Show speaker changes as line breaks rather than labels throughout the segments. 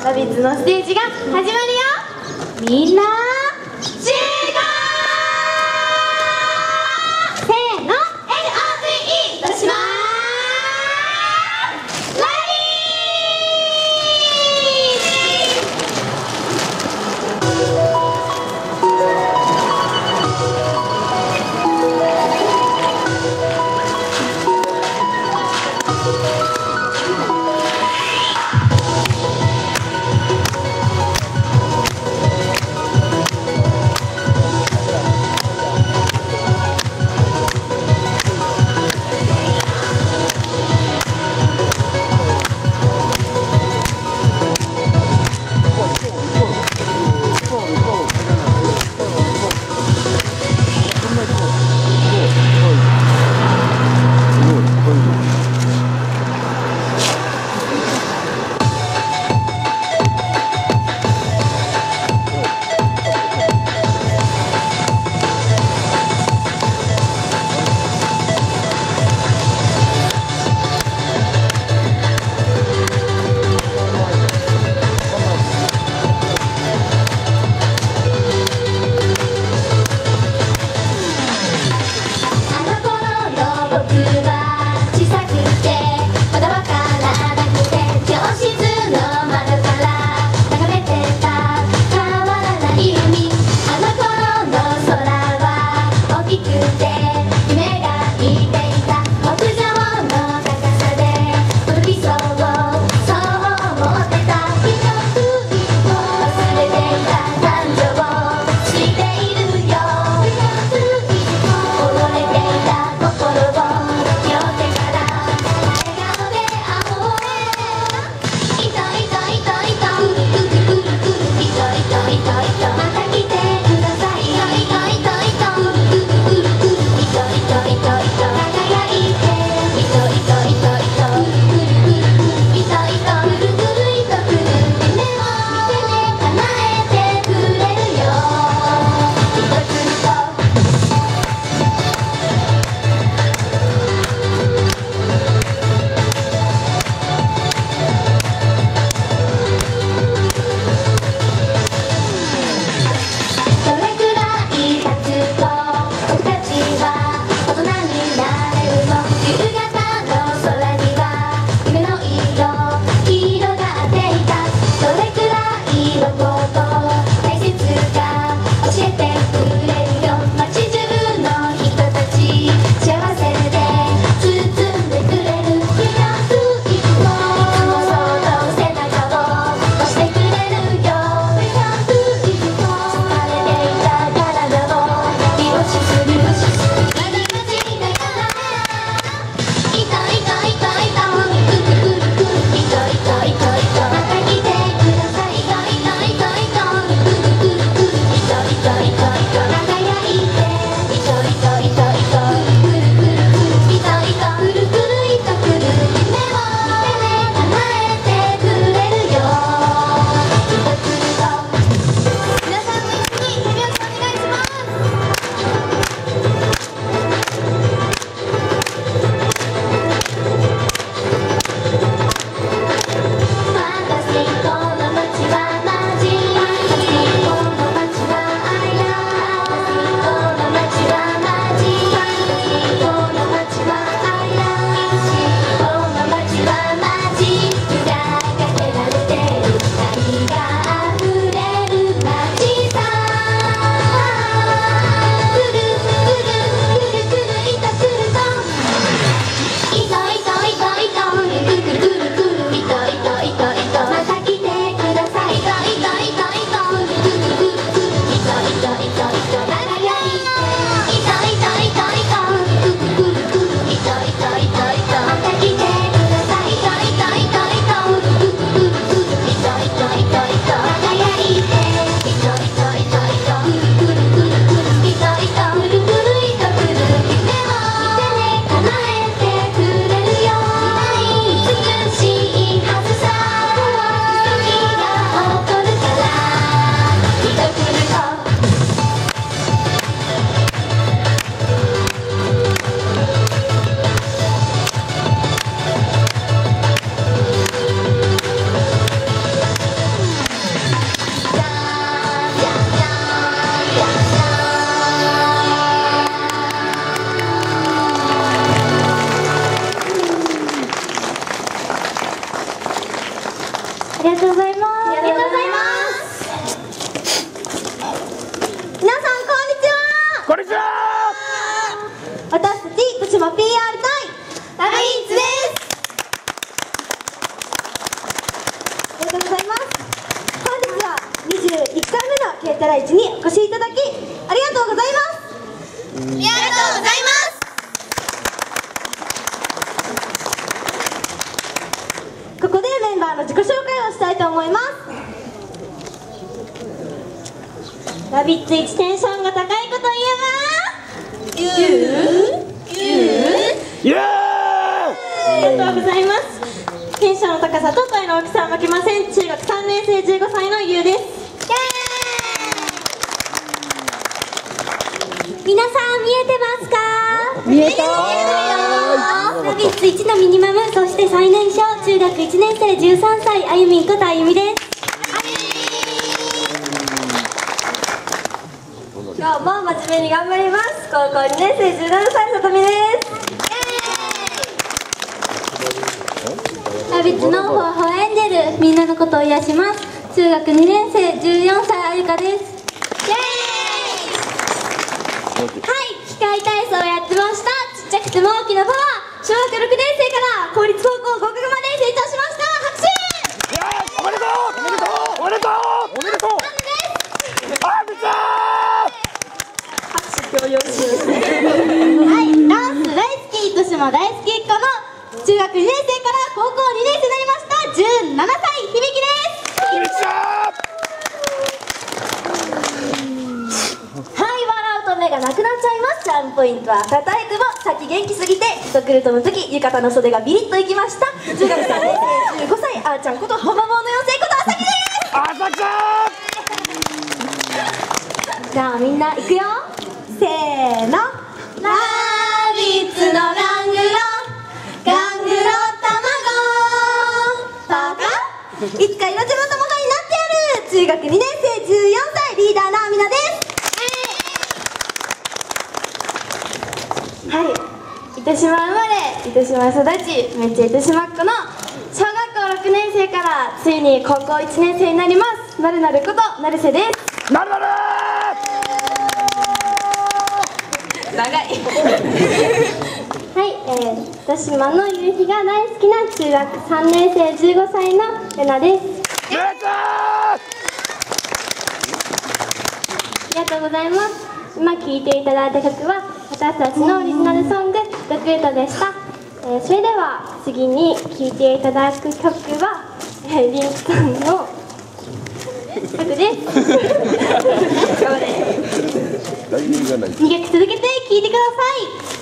ラビッツのステージが始まるよ。みんな集合。せーの、 LOVE としまーす。ラりがとうございます。ありがとうございます。皆さんこんにちは。
こんにちは。
私たち豊島 PR 隊ラビーツです。ありがとうございます。本日は21回目のケータラ市にお越しいただきありがとうございます。ありがとうございます。ここでメンバーの自己紹介をしたいと思います。ラビッツ1テンションが高いこと言えば
イエーイ。
ありがとうございます。テンションの高さと声の大きさは負けません。中学3年生15歳のゆうです。皆さん見えてますか？
見えたー。
ラビッツ1のミニマム、そして最年少中学1年生13歳あゆみんことあゆみです。今日も真面目に頑張ります。高校2年生17歳さとみです。ラビッツのほわほわエンジェル、みんなのことを癒します。中学2年生14歳あゆかです。はい、機械体操をやってました。ちっちゃくても大きなパワー、小学6年生から公立高校合格まで成長しました。拍手。
おめでとう。おめでとう。おめでとう。おめでとう。あー、めっちゃ
はい、ダンス大好き、豊島大好きっ子の中学2年生から高校2年生になりました17歳響です。
めっちゃ
はい、笑うと目がなくなっちゃいます。チャームポイントは片手久保、さっき元気すぎて人来るとの時浴衣の袖がビリッといきました。中学3年生15歳あーちゃんことほぼぼうの妖精ことあさきです。
あさきちゃ
ん。じゃあみんな行くよ。せーの。ラビッツのガングロ卵バカ、いつか色ちゃまともがになってやる。中学2年生14歳リーダーのアミナです。はい、糸島生まれ糸島育ち、めっちゃ糸島っ子の小学校6年生からついに高校1年生になります。なるなること成瀬です。
なるなる
長いはい、糸島の夕日が大好きな中学3年生15歳のレナです。
やった
ありがとうございます。今聴いていただいた曲は私たちのオリジナルソング「ドクート」でした。それでは次に聴いていただく曲はリンクさんの曲です。2曲続けて聴いてください。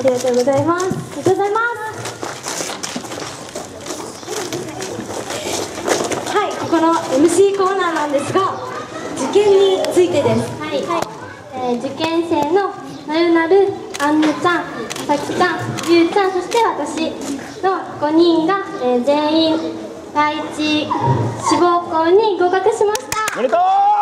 りがとうございます。ありがとうございます。
はい、ここの MC コーナーなんですが、受験についてです。
はい、受験生のなるなる、あんぬちゃん、さきちゃん、ゆうちゃん、そして私の5人が、全員第一志望校に合格しました。
おめでとう。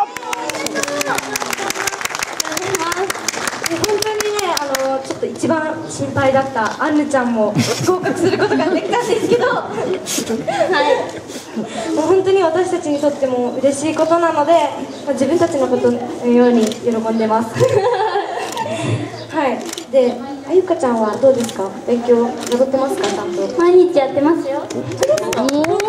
本当にね、ちょっと一番心配だったあんぬちゃんも合格することができたんですけど、はい、もう本当に私たちにとっても嬉しいことなので、自分たちのことのように喜んでます。はい、で、あゆかちゃんはどうですか？勉強なさってますか？ちゃんと
毎日やってますよ。
本当ですか？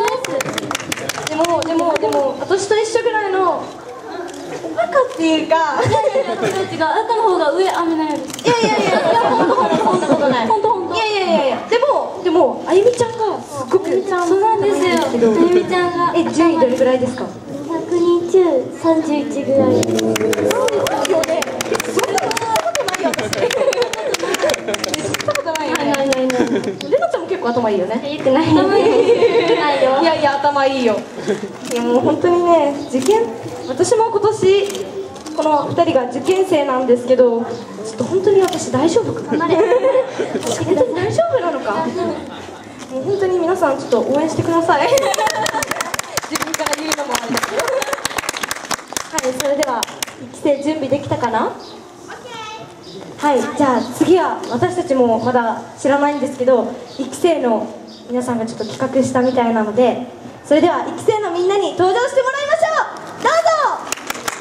でも私と一緒ぐらいのおバカっていうか、
いやいや、違う、赤の方が上、雨のようです。
いやほんとそんなことない。
ほんと。
いやでもあゆみちゃんがすごく
そうなんですよ。あゆみちゃんが
順位どれぐらいですか
？100人中31ぐらい。
そうですよね。そんなことないよ私。そんなことないよね。
ない。
レナちゃんも結構頭いいよね。
言ってないよ。
いや頭いいよ。いやもう本当にね、受験、私も今年この2人が受験生なんですけど、ちょっと本当に私大丈夫かな。本当に大丈夫なのか。もう本当に皆さんちょっと応援してください。自分から言うのもあれだけど。はい、それでは1期生準備できたかな？はい、じゃあ次は私たちもまだ知らないんですけど、1期生の皆さんがちょっと企画したみたいなので、それでは1期生のみんなに登場してもらいましょう。どうぞ。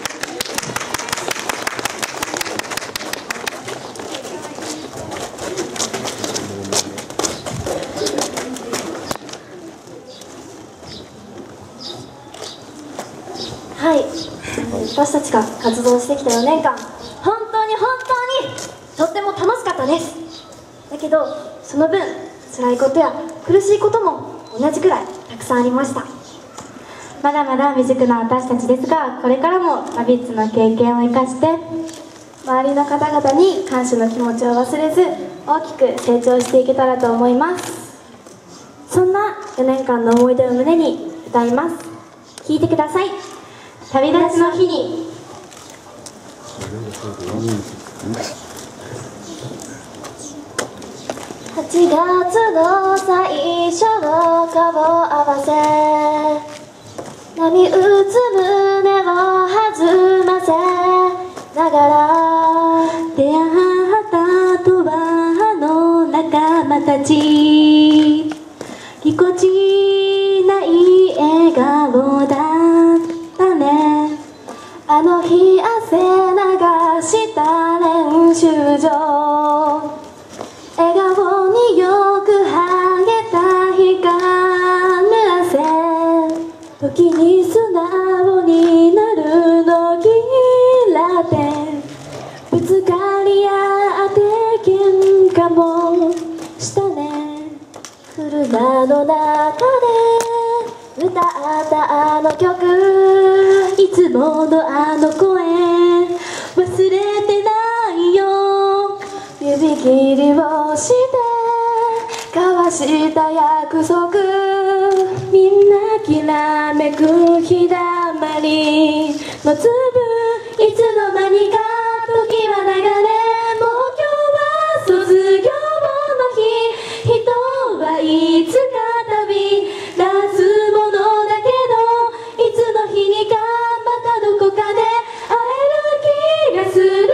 はい、私たちが活動してきた4年間、本当にとっても楽しかったです。だけどその分辛いことや苦しいことも同じくらいたくさんありました。まだまだ未熟な私たちですが、これからもラビッツの経験を生かして周りの方々に感謝の気持ちを忘れず大きく成長していけたらと思います。そんな4年間の思い出を胸に歌います。聴いてください。旅立ちの日に。8月の最初の顔合わせ、波打つ胸を弾ませながら出会ったとはの仲間たち、ぎこちない笑顔だったね。あの日汗流した練習場、笑顔によく剥げた光る汗、時に素直になるのぎらってぶつかり合って喧嘩もしたね。車の中で歌ったあの曲、いつものあの声忘れてないよ。指切りをして交わした約束、みんなきらめく日だまりの粒、いつの間にか時は流れ、もう今日は卒業の日、人はいつか旅立つものだけど、いつの日にかまたどこかで会える気がする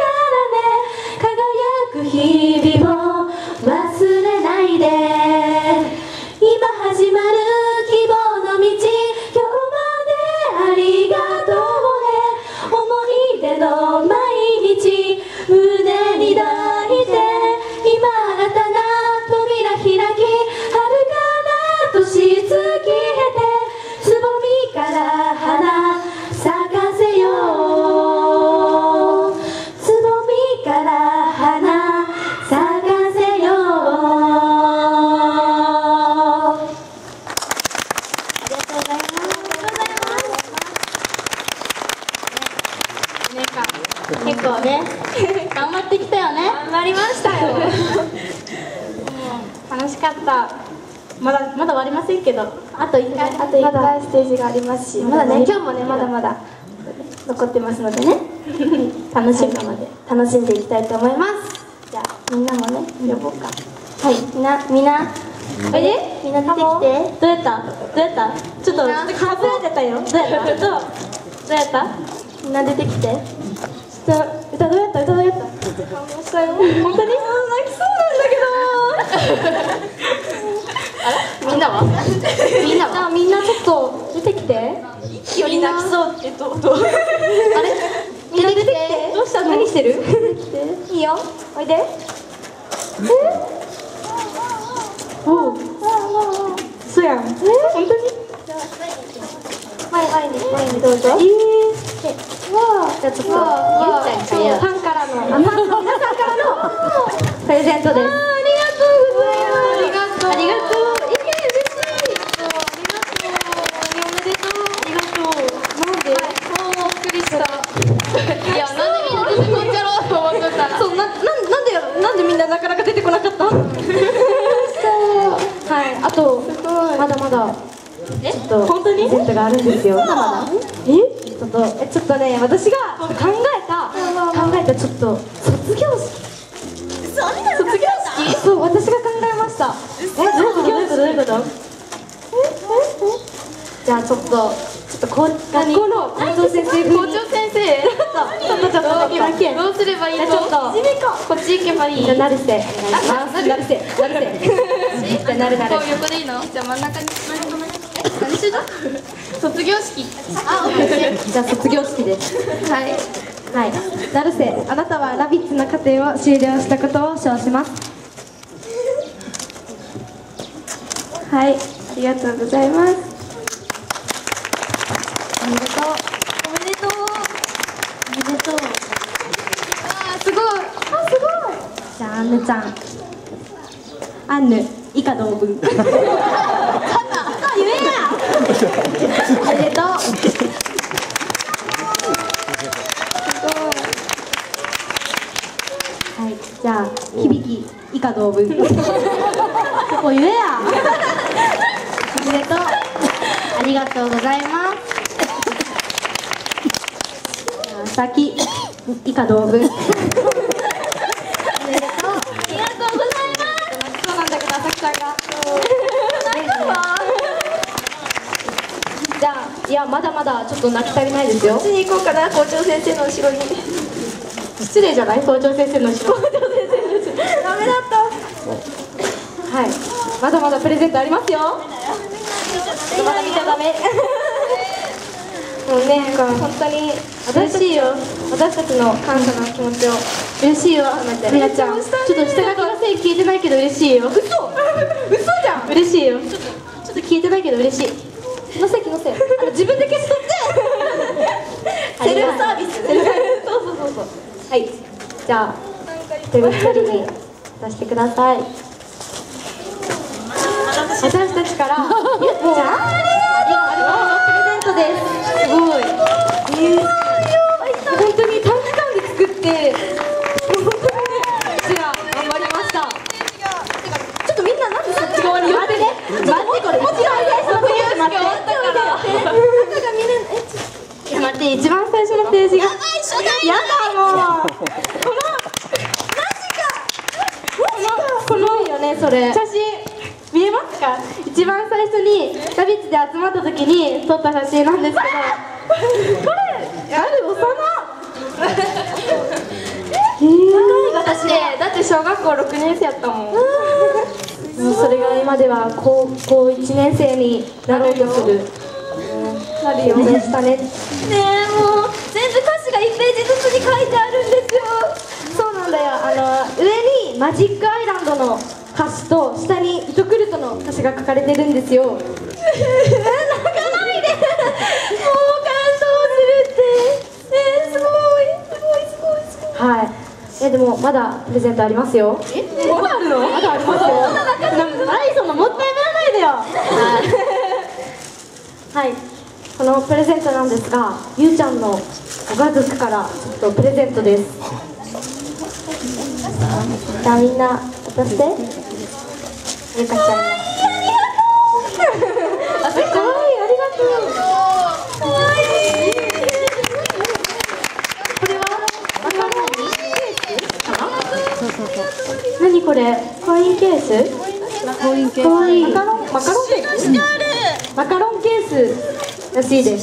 からね。輝く日々を忘れないで、今始まる希望の道、今日までありがとうね。
結構ね頑張ってきたよね。
頑張りましたよ。
楽しかった。まだ終わりませんけど、あと1回
ステージがありますし、まだね、今日もね、まだまだ残ってますのでね、楽しみまで楽しんでいきたいと思います。じゃあ、みんなもね、呼ぼうか。はい、みんな、おいで、みんな出てきて。
どうやった？ちょっと外れてたよ。どうやった
みんな出てきて。
歌どうやった？感動したよ。本当に？泣きそうなんだけど。
みんなは
じゃあみんなちょっと出てきて。より泣きそうってどう？あれ？みんな出てきて。どうした？何してる？いいよ。おいで。おう。そうやん。本当に？前にどうぞ。じゃあちょっとファンからの皆さんからのプレゼントです。ありがとうございます。ありがとう。嬉しい。おめでとう。なんで？びっくりした。いや、なんでみんな出てこんじゃろうと思ってたら。そう、なんでみんななかなか出てこなかった。はい、あとまだまだ。ちょっと本当にプレゼントがあるんですよ。ちょっとね、私が考えたちょっと卒業式。そう、私が考えました。卒業式どういうこと？じゃあちょっと学校の校長先生。どうすればいいの？ちょっとこっち行けばいい。じゃあなるせ。じゃあなる。
横でいいの？じゃあ真ん中に何してた？卒業式。
じゃあ卒業式です。はい。成瀬、あなたはラビッツの課程を終了したことを証します。
はい、ありがとうございます。
おめでとう。すごい。じゃあアンヌちゃん。アンヌ、以下同文。言えや。おめでとう。はい、じゃあ響以下同文。そこ言えや。おめでとう。
ありがとうございます。
じゃあ先以下同文。おめでとう。ありがとうございます。そうなんだけど、あさきさんが。じゃあ、いや、まだまだちょっと泣き足りないですよ。こっちに行こうかな、校長先生の後ろに。失礼じゃない？校長先生の後ろ。ダメだった。はい、まだまだプレゼントありますよ。まだ見ちゃダメ。もうね、本当に嬉しいよ。私たちの感謝の気持ちを。嬉しいよ、みなちゃん。ちょっと下書きのせい聞いてないけど嬉しいよ。嘘じゃん。嬉しいよ。ちょっと聞いてないけど嬉しい。気のせい。自分で消し取って。セルフサービス。そう。はい。じゃあ一人一人に出してください。私たちからもうプレゼントです。すごい。本当に短期間で作って、本当にね、うちら頑張りました。ちょっとみんななんでそっち側に寄ってね。待って、これ一番最初のページ終わったから。待って、一番最初のページが。やだもう。このよね、それ。写真見えますか？一番最初にラビッツで集まった時に撮った写真なんですけど、これ私ね、だって小学校6年生やったもん。もうそれが今では高校1年生になろうとする。なるよねしたね。ねえ、もう全部歌詞が1ページずつに書いてあるんですよ。そうなんだよ。上にマジックアイランドの歌詞と下に糸クルトの歌詞が書かれてるんですよ。泣かないで。もう感動するって。すごい。はい。でもまだプレゼントありますよ。まだあるの？まだありますよ。何そのもったいぶらないでよ。はい。このプレゼントなんですが、ゆうちゃんのご家族からちょっとプレゼントです。
じゃあみんな渡して。
ゆかちゃん。あ、かわいい、ありがとう。かわいい。これはマカロンケースかな？何これ？コインケース？コインケース。かわいい。マカロンケース？マカロンケースらしいです。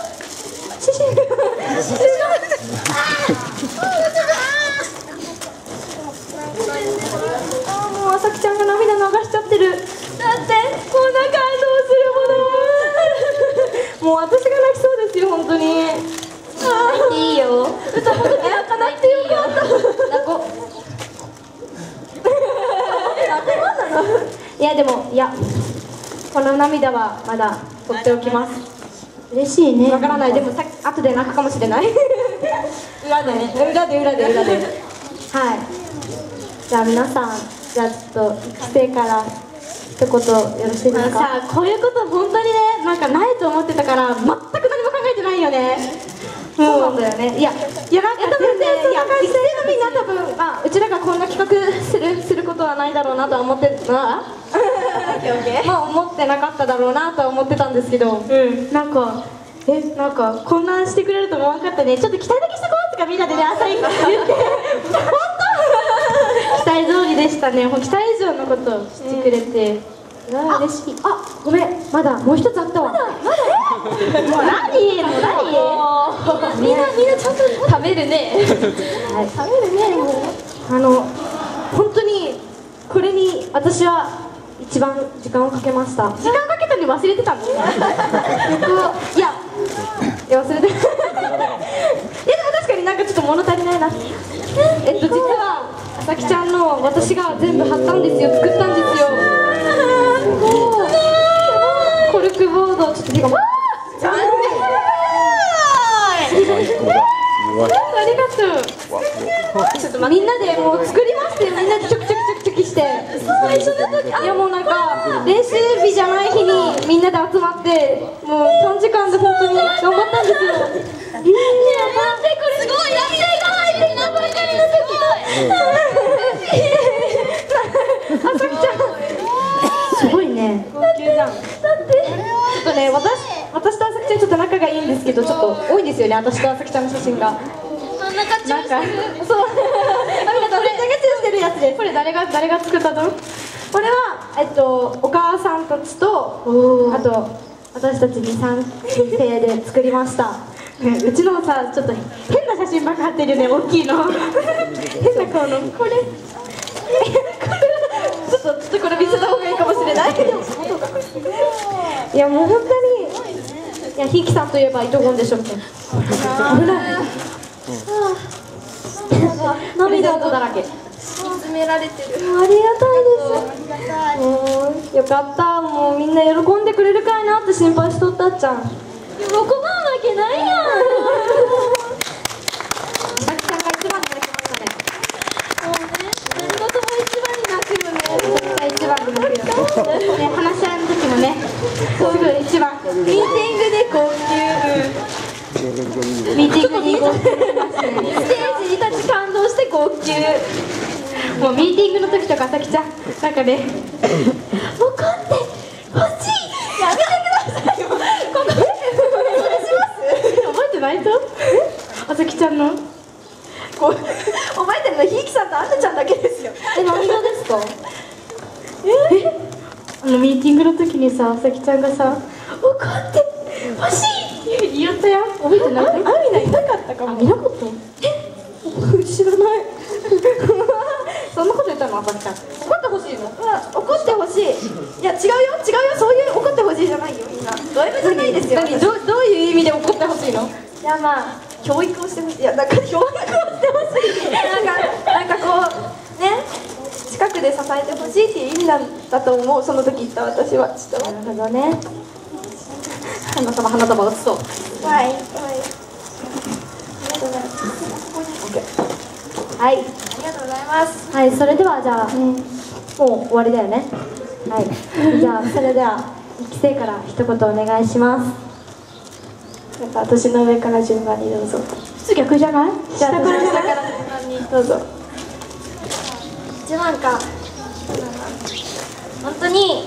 もうあさきちゃんが涙流しちゃってる。だってこんな感動するもの。もう私が泣きそうですよ、本当に。泣いていいよ。歌も泣かなくてよかった。泣こう。いやでも、いやこの涙はまだ取っておきます。嬉しいね。わからない。でも後で泣くかもしれない。裏でね、裏で。はい。じゃあ皆さん、じゃあちょっと育成から一言よろしいですか？さあ、こういうこと本当にね、なんかないと思ってたから全く何も考えてないよね。そうなんだよね。いやなんか全然、いや育成のみんな多分、うちらがこんな企画することはないだろうなとは思ってまあ思ってなかっただろうなとは思ってたんですけど、なんかこんなんしてくれると思わなかったね。ちょっと期待だけしとこうとかみんなでね、朝言って本当期待通りでしたね。期待以上のことをしてくれて嬉しい。ごめん、まだもう一つあったわ。まだもう何みんなちゃんと食べるね。食べるね。もう本当にこれに私は一番時間をかけました。時間かけたのに忘れてたの？いや忘れてでも確かになんかちょっと物足りないな。実はあさきちゃんの私が全部貼ったんですよ。作ったんですよ。コルクボードちょっとありがとう。ちょっとみんなでもう作りまして、みんなでちょきして。いやもうなんか練習日じゃない日にみんなで集まってもう3時間で本当に頑張ったんですよ。なんでこれすごい涙が入ってきたばかりの時。あさきちゃんすごいね。高級じゃん。だってちょっとね、私とあさきちゃんちょっと仲がいいんですけど、ちょっと多いんですよね、私とあさきちゃんの写真が。なんかそう、ありがとう。めっちゃガチしてるやつです。これ誰が作ったの？これはお母さんたちとあと私たち3人で作りました。うちのさ、ちょっと変な写真ばっか貼ってるよね、大きいの。変な顔のこれ。ちょっとこれ見せた方がいいかもしれない。いやもう本当に、いやひいきさんといえばイトゴンでしょみたいな。危ない。涙だらけ。見つめられてる。ありがたいです。よかった。もうみんな喜んでくれるかいなって心配しとったっちゃん。喜ばんわけないやん。あきちゃんが一番に泣きましたね。もうね、何事も一番に泣くよね。一番に泣くよね。話し合いの時もね、そういう一番。ミーティングで号泣。ミーティングに号泣しましたね。ステージに立ち感動して号泣。もうミーティングの時とかあさきちゃんなんかね、怒ってほしい。やめてくださいよ。ここそれします。覚えてないと？あさきちゃんのこう覚えてるのひいきさんとあんなちゃんだけですよ。何がですか？ミーティングの時にさ、あさきちゃんがさ、怒ってほしいって言ったやん。覚えてない？あみないなかったかも。いなかった？知らない。そんなこと言ったの？あさきちゃん怒ってほしいの？怒ってほしい。いや違うよ、そういう怒ってほしいじゃないよ。みんなド M じゃないですよ。どういう意味で怒ってほしいの？いやまあ教育をしてほしい。いやなんか教育をしてほしい。なんかこうね、近くで支えてほしいっていう意味なんだと思う。その時言った私は。ちょっとなるほどね。花束打つと。はい。ありがとうございます。はい。ありがとうございます。はい、それではじゃあ、もう終わりだよね。はい。じゃあそれでは1期生から一言お願いします。なんか私の上から順番にどうぞ。 と逆じゃない？
じゃあ
下からじゃない？
どうぞ。1番か。本当に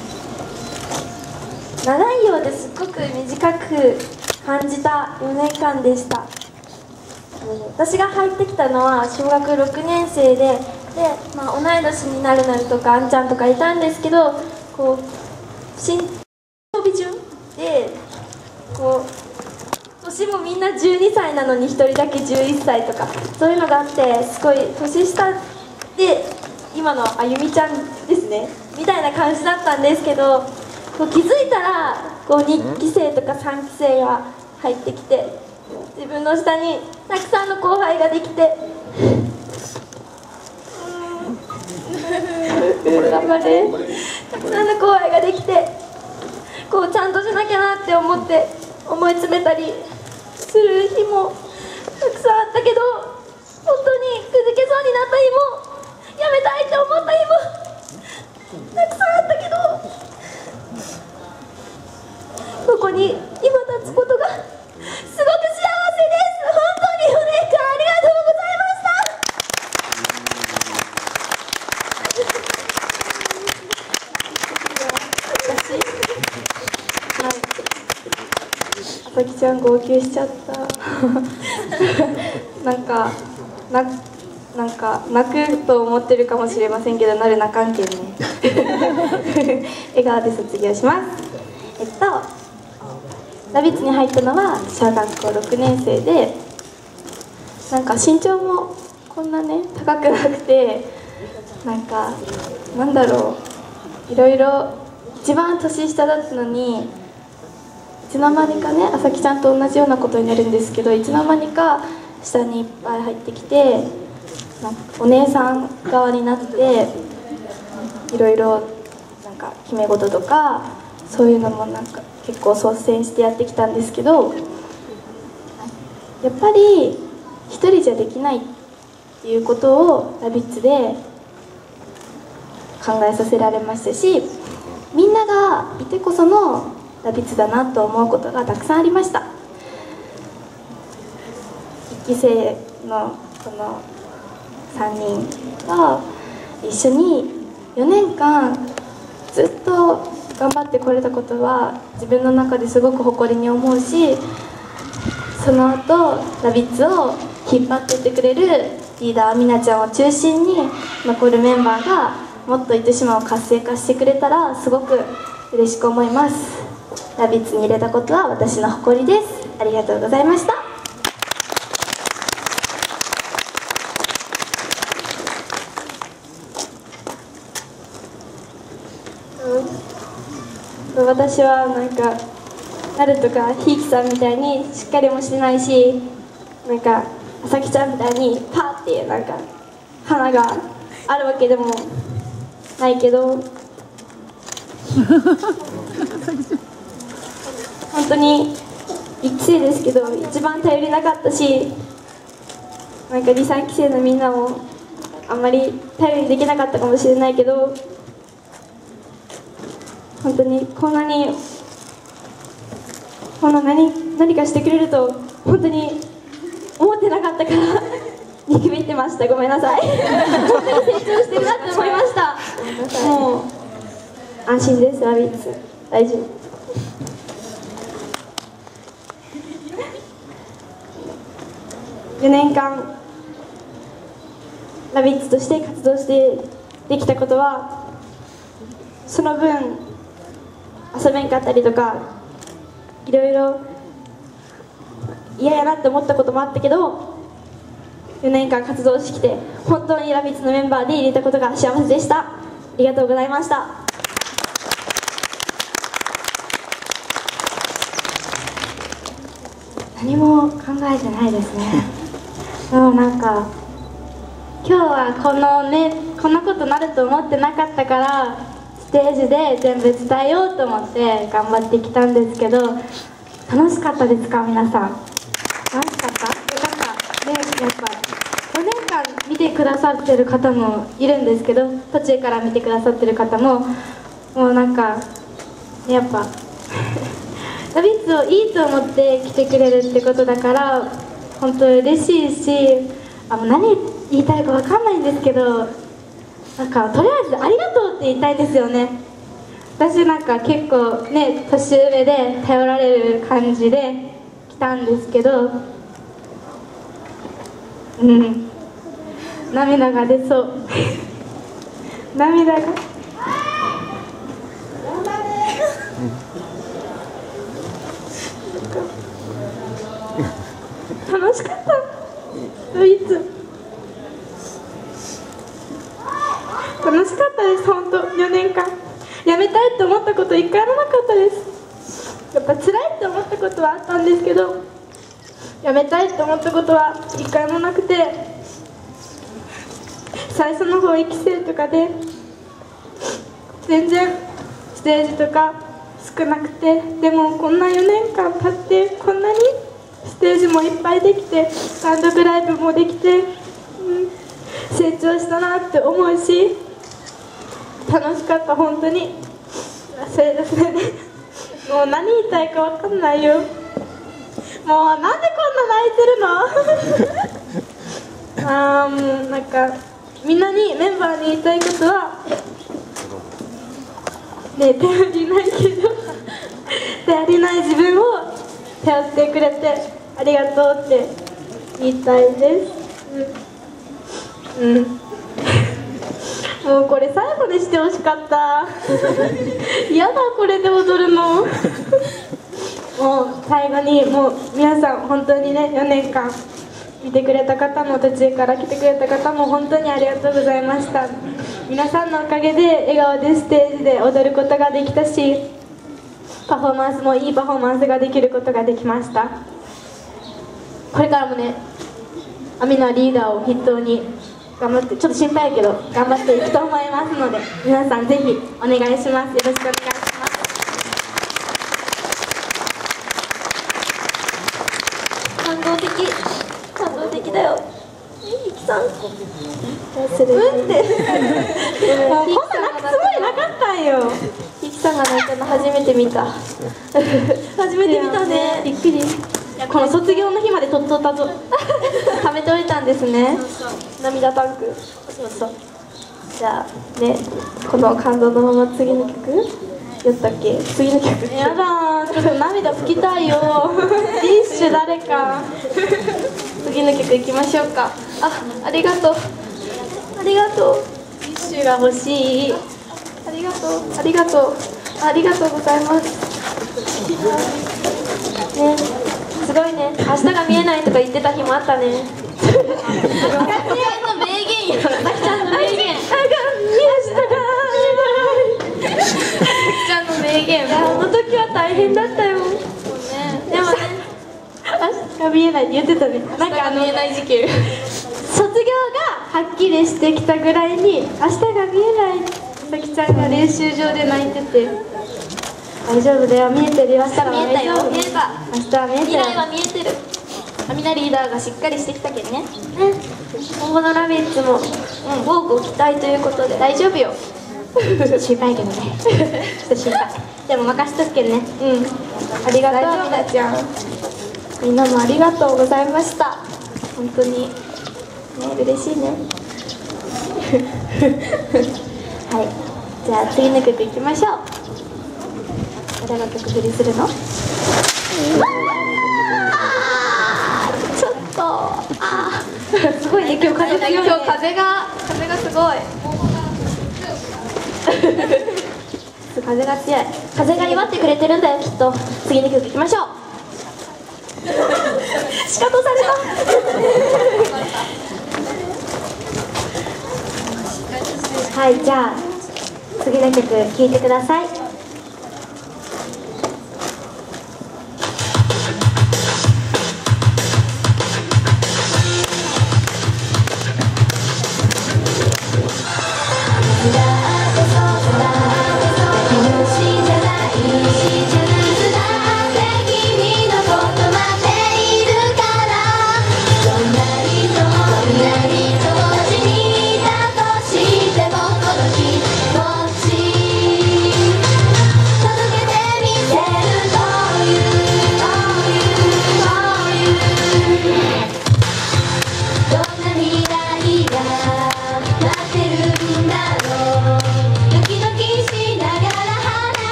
長いようですっごく短く感じた4年間でした。私が入ってきたのは小学6年生で、同い年になるとかあんちゃんとかいたんですけど、こう新装備順でこう年もみんな12歳なのに1人だけ11歳とかそういうのがあって、すごい年下で今のあゆみちゃんですねみたいな感じだったんですけど、こう気づいたらこう2期生とか3期生が入ってきて、自分の下にたくさんの後輩ができて、頑張れ、たくさんの後輩ができて、こうちゃんとしなきゃなって思い詰めたりする日もたくさんあったけど、本当にくじけそうになった日もやめたいって思った日もたくさんあったけど、ここに今立つことがすごく幸せです。本当に4年間ありがとうございました。あさきちゃん号泣しちゃった。なんか泣くと思ってるかもしれませんけど、なるなかんけんね。笑顔で卒業します。ラビッツに入ったのは小学校6年生で、なんか身長もこんなね高くなくて、なんだろう、いろいろ一番年下だったのに、いつの間にかねあさきちゃんと同じようなことになるんですけど、いつの間にか下にいっぱい入ってきて、なんかお姉さん側になって、いろいろ決め事とかそういうのも結構率先してやってきたんですけど、やっぱり一人じゃできないっていうことをラビッツで考えさせられましたし、みんながいてこそのラビッツだなと思うことがたくさんありました。1期生のこの3人が一緒に4年間ずっと頑張ってこれたことは自分の中ですごく誇りに思うし、その後ラビッツを引っ張っていってくれるリーダーみなちゃんを中心に残るメンバーがもっと糸島を活性化してくれたらすごく嬉しく思います。ラビッツに入れたことは私の誇りです。ありがとうございました。私はなるとかひいきさんみたいにしっかりもしてないし、あさきちゃんみたいにパーっていう花があるわけでもないけど、本当に1期生ですけど一番頼りなかったし、2、3期生のみんなもあんまり頼りにできなかったかもしれないけど、本当にこんな何かしてくれると本当に思ってなかったから見くびってました。ごめんなさい。本当に成長してるなって思いました。もう安心です。ラビッツ大丈夫。4年間ラビッツとして活動してできたことは、その分遊べんかったりとかいろいろ嫌やなって思ったこともあったけど、4年間活動してきて本当にラビッツのメンバーで入れたことが幸せでした。ありがとうございました。何も考えてないですね。でも今日はこんなことなると思ってなかったから、ステージで全部伝えようと思って頑張ってきたんですけど、楽しかったですか皆さん？楽しかった？よかったね。やっぱ4年間見てくださってる方もいるんですけど、途中から見てくださってる方ももうやっぱラビッツをいいと思って来てくれるってことだから、
本当嬉しいし、何言いたいか分かんないんですけど、なんかとりあえずありがとうって言いたいんですよね。私なんか結構ね、年上で頼られる感じで来たんですけど、涙が出そう涙が楽しかったドイツ楽しかったです。本当4年間やめたいって思ったこと一回もなかったです。やっぱ辛いって思ったことはあったんですけど、やめたいって思ったことは一回もなくて、最初の方1期生とかで全然ステージとか少なくて、でもこんな4年間経ってこんなにステージもいっぱいできて、単独ライブもできて、成長したなって思うし、楽しかった。本当にそれですね。もう何言いたいか分かんないよ。もうなんでこんな泣いてるのもうなんかみんなに、メンバーに言いたいことはね、頼りないけど頼りない自分を頼ってくれてありがとうって言いたいです。もうこれ最後にしてほしかった嫌だ、これで踊るのもう最後に、もう皆さん本当にね、4年間見てくれた方も途中から来てくれた方も本当にありがとうございました。皆さんのおかげで笑顔でステージで踊ることができたし、パフォーマンスもいいパフォーマンスができることができました。これからもね、アミナリーダーを筆頭に頑張って、ちょっと心配やけど頑張っていくと思いますので、皆さんぜひお願いします。よろしくお願いします。
感動的だよ。ゆきさん。
ってもうこんな泣くつもりなかったんよ。
ゆきさんが泣いたの初めて見た。初めて見たね。びっくり。
この卒業の日までとっとったぞ
貯めておいたんですね。涙タンク。そうそう。じゃあね、この感動のまま次の曲やったっけ？次の曲。
やだー、ちょっと涙拭きたいよティッシュ誰か
次の曲いきましょうか。ありがとう。ありがとう。
ティッシュが欲しい。
ありがとう。ありがとう。ありがとうございます。ね、すごいね。明日が見えないとか言ってた日もあったね。さきちゃんの名言よ。さきちゃんの名言。さきちゃんの名言。あの時は大変だったよ。そうね。でもね、
明日が見えないって言ってたね。
なんか見えない時期。
卒業がはっきりしてきたぐらいに、明日が見えない、さきちゃんが練習場で泣いてて、大丈夫だよ、見えてるよ、明日は
見えたよ。見えた。
明日は見えてる。
未来は見えてる。アミナリーダーがしっかりしてきたけんね。今後のラビッツも多くご期待ということで大丈夫よ。
心配やけどねちょっと心配。でも任しとくけんね。
ありがとう、みなちゃん。みんなもありがとうございました。本当にね、嬉しいねはい、じゃあ次の曲いきましょう。誰が曲振りするの？ちょっとすごいね、今日風強いね。今日風がすごい風が強い。風が祝ってくれてるんだよ、きっと。次の曲いきましょう。仕方されたはい、じゃあ次の曲聴いてください。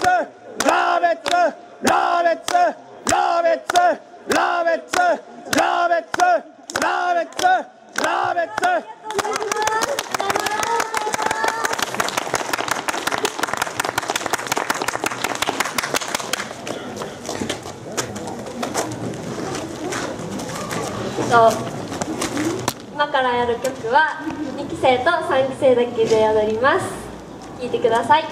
今からやる曲は2期生と3期生だけで踊ります。聴いてください。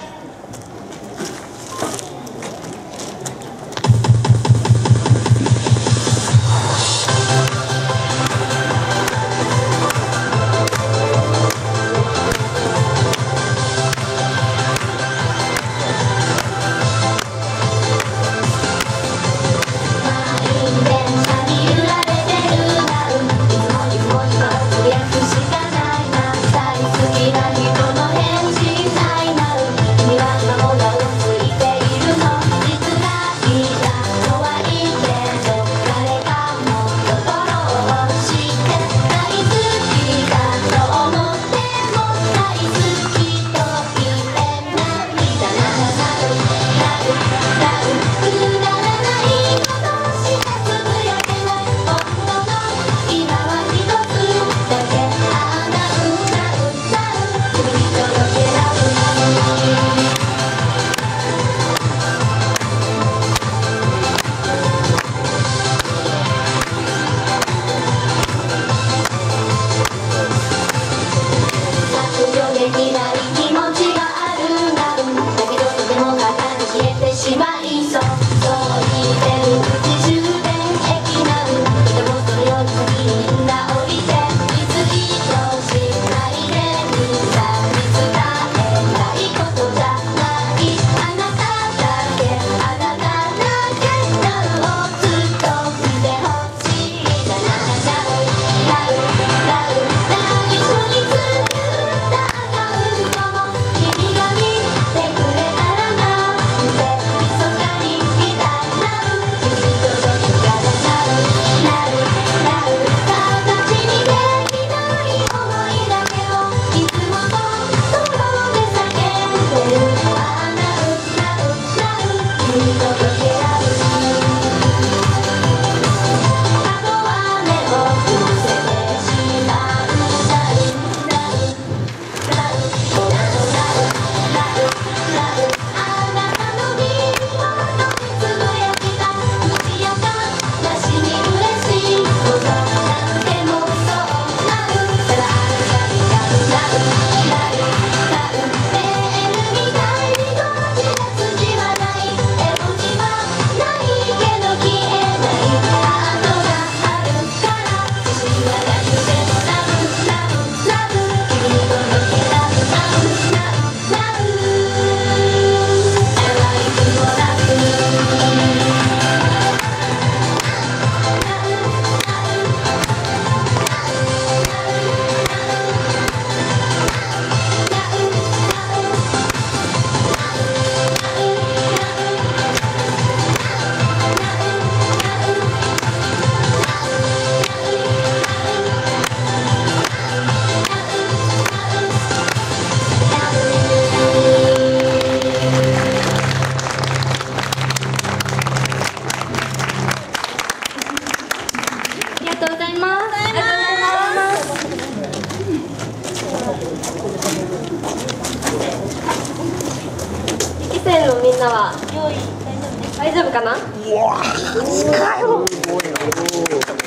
みんなは用意大丈夫かな？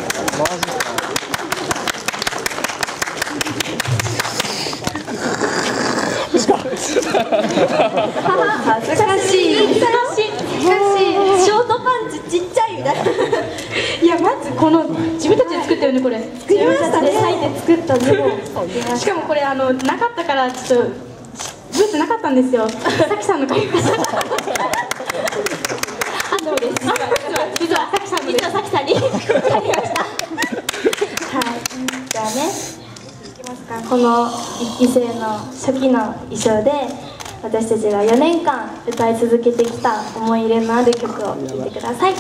恥ずかしい。ショートパンツちっちゃいみたいな。いやまずこの自分たちで作ったよねこれ。作りましたね。
裂いて作ったの
しかもこれなかったからちょっとブーツなかったんですよ。さきさんの借りました。
そうです。実はさきさんに借りました。
はい。じゃあね。いきますか。この1期生の初期の衣装で私たちが4年間歌い続けてきた思い入れのある曲を聴いてください。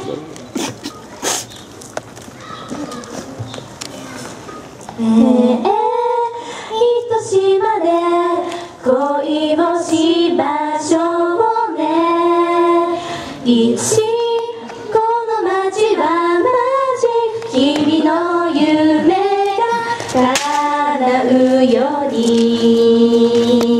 糸島で恋をしましょうね。石この街はマジック、君の夢が叶うように。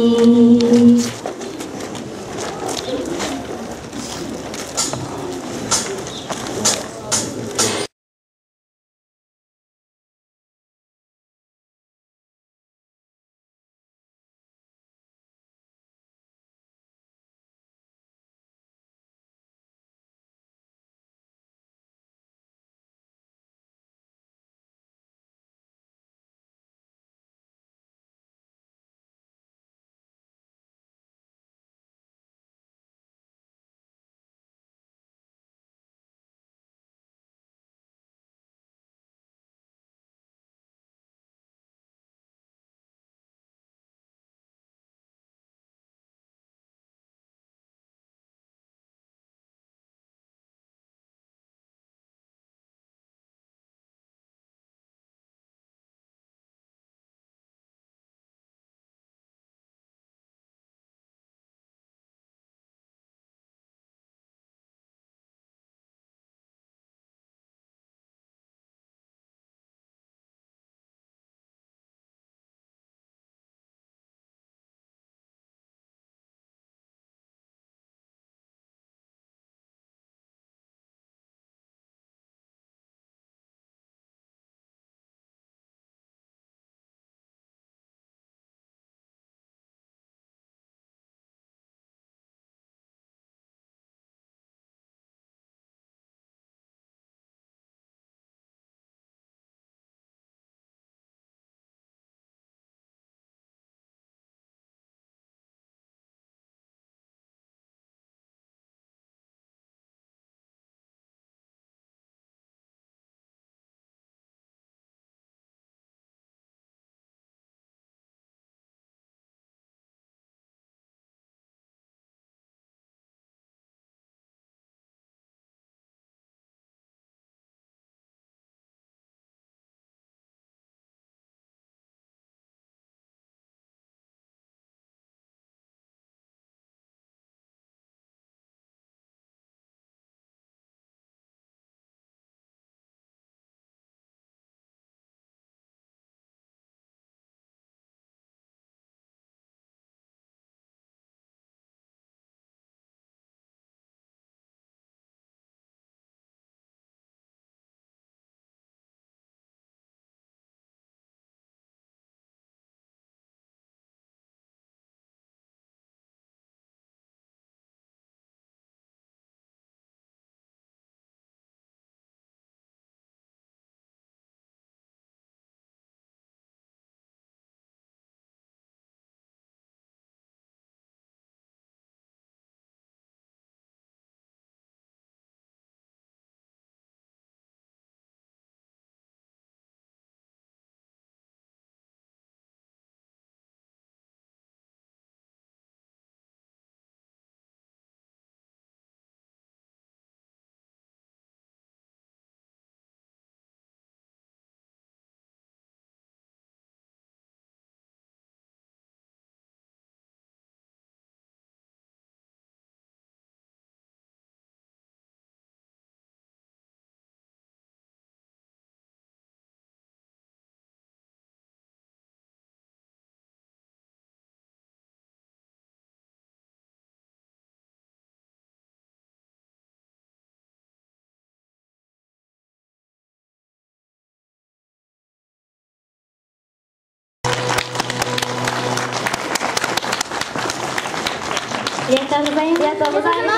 りがとうございます。ありがとうございます。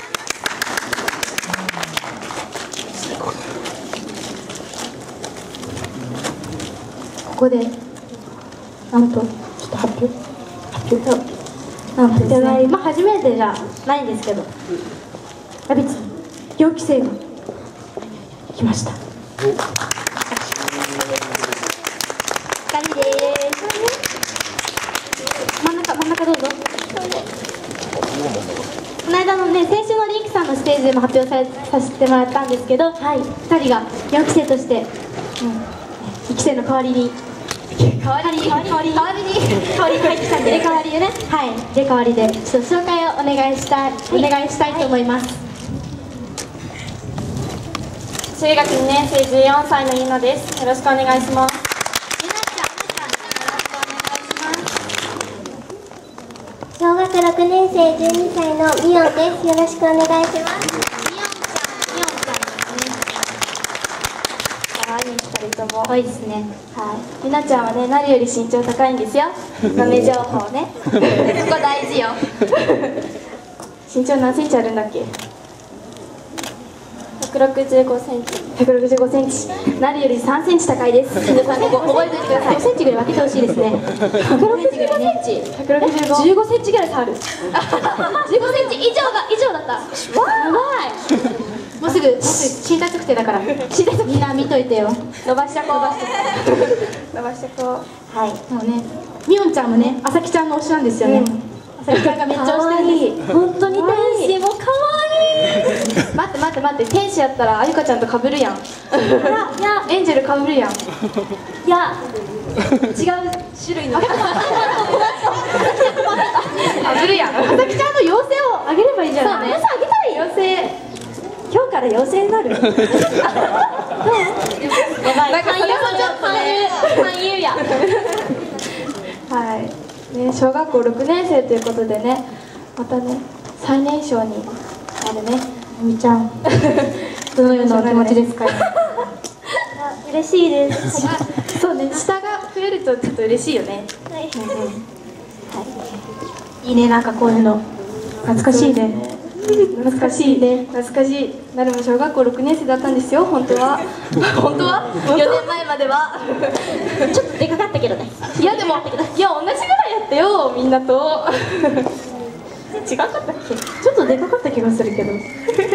ここでなんとちょっと発表なんとですね、まあ初めてじゃないんですけど、ラビッツ4期生が来ました。2人です。真ん中どうぞ。この間のね、先週のリンクさんのステージでも発表させてもらったんですけど、2人が4期生として、1期生の代わりに入ってきたんで、入れ替わりでね、はい、入れ替わりでちょっと紹介をお願いしたいと思います。
中学2年生14歳のゆなです。よろしくお願いします。
小学6年生12歳のみおんです。よろしくお願いします。みおんちゃん
可愛い2人とも。
可愛いですね。
はい。ゆなちゃんはね、なるより身長高いんですよ。豆情報ね。ここ大事よ。身長何センチあるんだっけ？165センチ。165センチ。なるより3センチ高いです。皆さんここ覚えておいてください。
5センチぐらい分けてほしいですね。
165センチ。15センチぐらい差ある。15センチ以上だった。やばい。
もうすぐ身体測定だからみんな見といてよ。
伸ばしてこう。はい。
もうね、みおんちゃんもね、あさきちゃんの推しなんですよね。あさきちゃんがめっちゃ推してるんです。
本当に天使も可愛い。待って、天使やったらあゆかちゃんと被るやん。いやエンジェル被るやん。いや違う種類の被るやん。
あさきちゃんの妖精をあげればいいじゃない。
妖精あげたい。妖精今日から妖精になる。やばい。勧誘や。はい。ね、小学校6年生ということでね、またね、最年少になるね、みちゃん。どのようなお気持ちですか？
嬉しいです。
そうね、下が増えるとちょっと嬉しいよね。
いいね、なんかこういうの懐かしいね。
懐かしい。なるも小学校6年生だったんですよ、本当は。4年前までは。
ちょっとでかかったけどね。
いや、同じぐらいやったよ、みんなと。違かったっけ？
ちょっとでかかった気がするけど。
はい。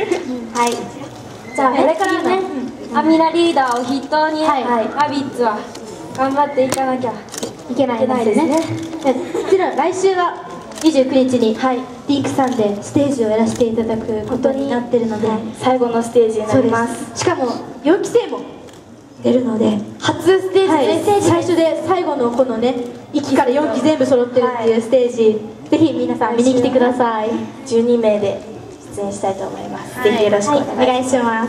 じゃあ、これからね、アミラリーダーを筆頭に、ラビッツは頑張っていかなきゃ
いけないですね。来週は29日にリンクさんでステージをやらせていただくことになってるので、
最後のステージになります。
しかも4期生も出るので、
初ステージ、
最初で最後のこのね、1期から4期全部揃ってるっていうステージ、ぜひ皆さん見に来てください。
12名で出演したいと思います。ぜひよろしくお願いします。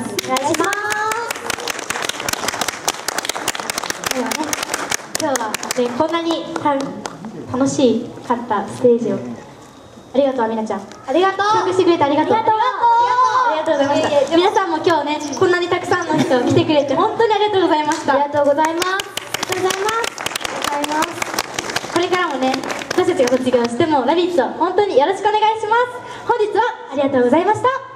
今日はね、こんなに楽しかったステージを、ありがとうみなちゃん。ありがとう。協力してくれてありがとう。ありがとうございました。皆さんも今日ね、こんなにたくさんの人来てくれて本当にありがとうございました。
ありがとうございます。
これからもね、私たちが卒業してもラビッツを本当によろしくお願いします。本日はありがとうございました。